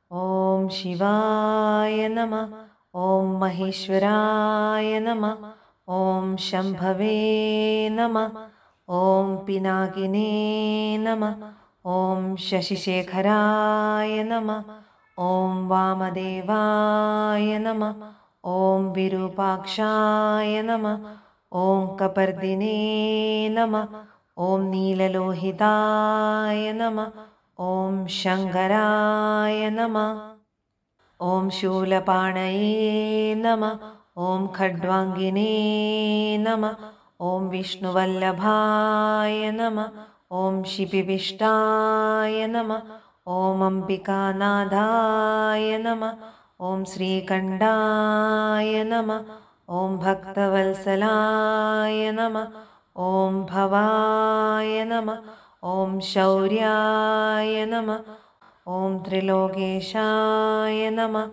ॐ शिवाय नमः। ॐ महेश्वराय नमः। ॐ शम्भवे नमः। ॐ पिनाकिने नमः। ॐ शशिशेखराय नमः। ॐ वामदेवाय नमः। ॐ विरूपाक्षाय नमः। ॐ कपर्दिने नमः। ॐ नीललोहिताय नमः। ॐ शङ्कराय नमः। ॐ शूलपाणये नमः। ॐ खड्वाङ्गिने नमः। ॐ विष्णुवल्लभाय नमः। ॐ शिपिविष्टाय नमः। ॐ अम्बिकानाथाय नमः। ॐ श्रीकण्ठाय नमः। ॐ भक्तवत्सलाय नमः। ॐ भवाय नमः। ॐ शौर्याय नमः। ॐ त्रिलोकेशाय नमः।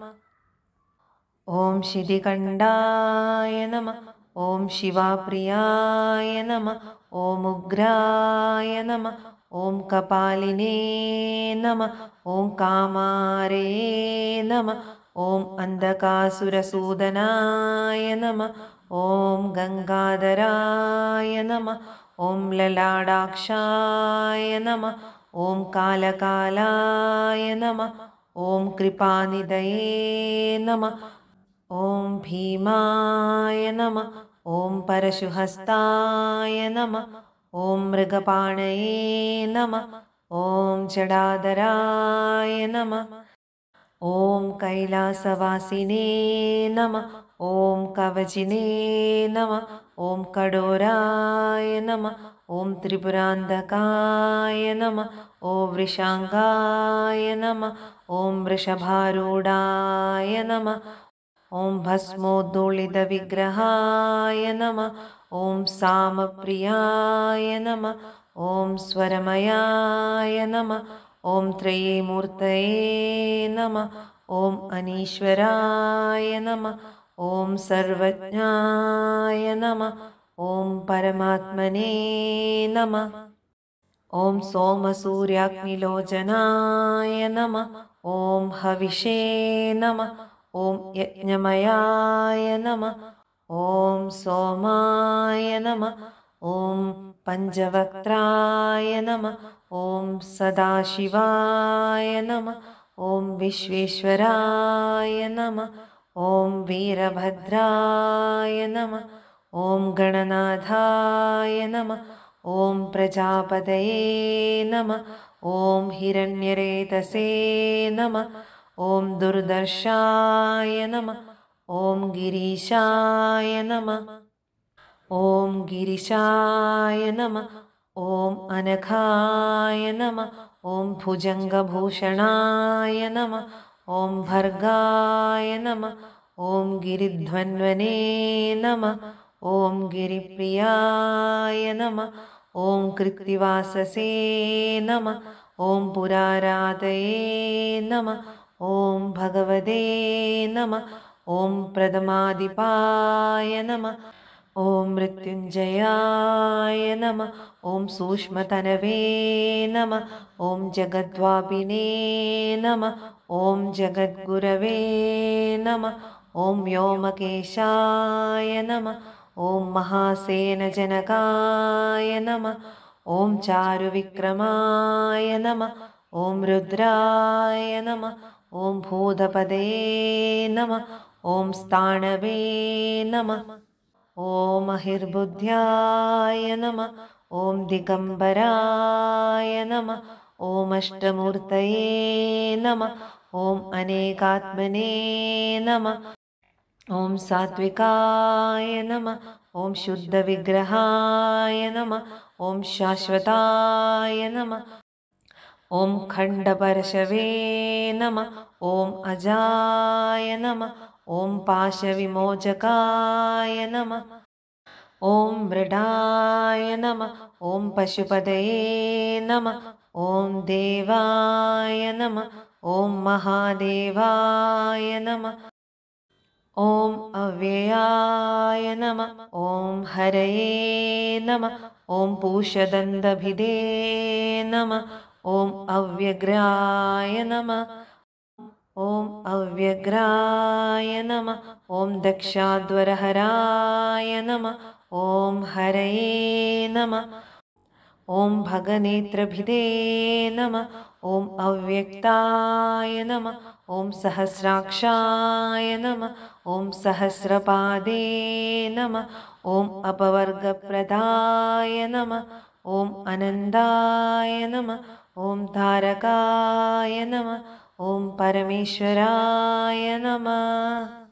ॐ शितिकण्ठाय नमः। ॐ शिवाप्रियाय नमः। ॐ उग्राय नमः। ॐ कपालिने नमः। ॐ कामारे नमः। ॐ अन्धकासुरसूदनाय नमः। ॐ गङ्गाधराय नमः। ॐ ललाटाक्षाय नमः। ॐ कालकालाय नमः। ॐ कृपानिधये नमः। ॐ भीमाय नमः। ॐ परशुहस्ताय नमः। ॐ मृगपाणये नमः। ॐ जडाधराय नमः। ॐ कैलासवासिने नमः। ॐ कवचिने नमः। ॐ कडोराय नमः। ॐ त्रिपुरान्धकाय नमः। ॐ वृषाङ्गाय नमः। ॐ वृषभारूढाय नमः। ॐ भस्मोद्धूलितविग्रहाय नमः। ॐ सामप्रियाय नमः। ॐ स्वरमयाय नमः। ॐ त्रयीमूर्तये नमः। ॐ अनीश्वराय नमः। ॐ सर्वज्ञाय नमः। ॐ परमात्मने नमः। ॐ सोमसूर्याग्निलोचनाय नमः। ॐ हविषे नमः। ॐ यज्ञमयाय नमः। ॐ सोमाय नमः। ॐ पञ्चवक्त्राय नमः। ॐ सदाशिवाय नमः। ॐ विश्वेश्वराय नमः। ॐ वीरभद्राय नमः। ॐ गणनाथाय नमः। ॐ प्रजापतये नमः। ॐ हिरण्यरेतसे नमः। ॐ दुर्दर्शाय नमः। ॐ गिरीशाय नमः। ॐ गिरिशाय नमः। ॐ अनघाय नमः। ॐ भुजङ्गभूषणाय नमः। ॐ भर्गाय नमः। ॐ गिरिध्वन्वने नमः। ॐ गिरिप्रियाय नमः। ॐ कृत्तिवाससे नमः। ॐ पुराराधये नमः। ॐ भगवते नमः। ॐ प्रथमाधिपाय नमः। ॐ मृत्युञ्जयाय नमः। ॐ सूक्ष्मतनवे नमः। ॐ जगद्वापिने नमः। ॐ जगद्गुरवे नमः। ॐ व्योमकेशाय नमः। ॐ महासेनजनकाय नमः। ॐ चारुविक्रमाय नमः। ॐ रुद्राय नमः। ॐ भूतपदे नमः। ॐ स्थाणवे नमः। ॐ महिर्बुद्ध्याय नमः। ॐ दिगम्बराय नमः। ॐ अष्टमूर्तये नमः। ॐ अनेकात्मने नमः। ॐ सात्विकाय नमः। ॐ शुद्धविग्रहाय नमः। ॐ शाश्वताय नमः। ॐ खण्डपरशवे नमः। ॐ अजाय नमः। ॐ पाशविमोचकाय नमः। ॐ मृडाय नमः। ॐ पशुपतये नमः। ॐ देवाय नमः। ॐ महादेवाय नमः। ॐ अव्ययाय नमः। ॐ हरये नमः। ॐ पूषदन्तभिदे नमः। ॐ अव्यग्राय नमः। ॐ अव्यग्राय नमः। ॐ दक्षाध्वरहराय नमः। ॐ हरये नमः। ॐ भगनेत्रभिदे नमः। ॐ अव्यक्ताय नमः। ॐ सहस्राक्षाय नमः। ॐ सहस्रपादे नमः। ॐ अपवर्गप्रदाय नमः। ॐ अनन्दाय नमः। ॐ तारकाय नमः। ॐ परमेश्वराय नमः।